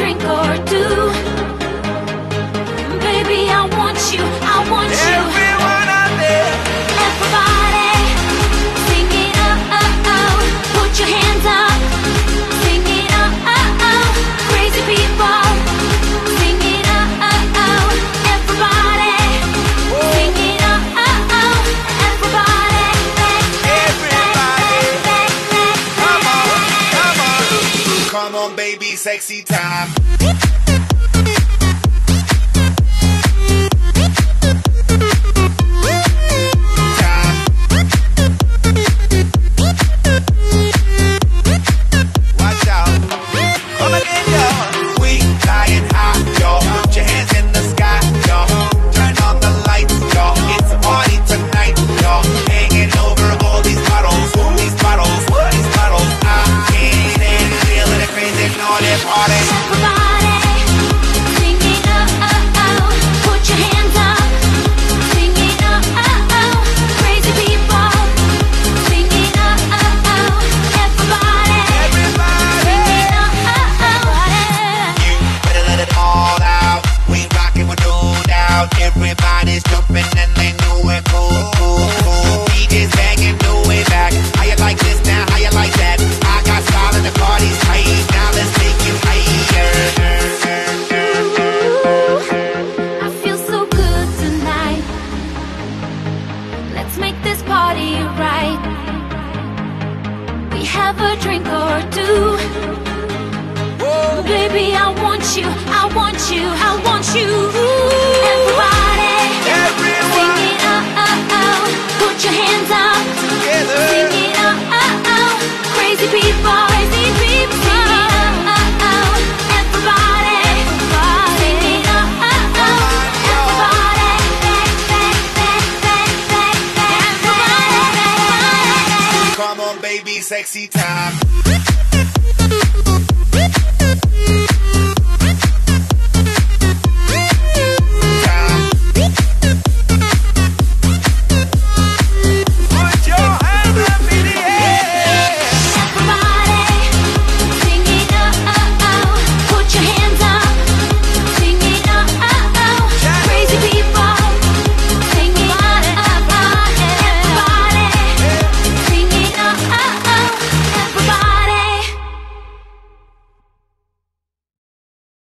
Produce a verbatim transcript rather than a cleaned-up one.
drink or two. Baby, I want you, I want you. Everyone out there, Everybody, sing it up, up, up. Put your hands up, sing it up, up, up. Crazy people, sing it up, up, up. Everybody, sing it up, up, up. Everybody, everybody. Come on, come on. Come on, baby, sexy time. Watch out. Come again, y'all. We flying high, y'all. Put your hands in the sky, y'all. Turn on the lights, y'all. It's a party tonight, y'all. Hanging over all these bottles, all these bottles, all these bottles. I can't and feeling the crazy, naughty party. everybody, sing it up, up, up. Put your hands up, sing it up, up, up. Crazy people, sing it up, up, up. Everybody, Everybody. sing it up, up, up. You better let it all out. We rockin' with no doubt. Everybody's jumping and they know it. Cool, cool, cool. D J's banging, no way back. How you like this now? How you like that? I got style and the party's tight. Now let's take it higher. I feel so good tonight. Let's make this party right. We have a drink or two. Whoa. Baby, I want you, I want you, I want you. Everybody, Everyone. sing it up, up, up. Put your hands up, Together. sing it up, up, up. Crazy people, crazy people, sing it up, up, up. Everybody, sing it up, up, up. Everybody, everybody. Come on, baby, sexy time.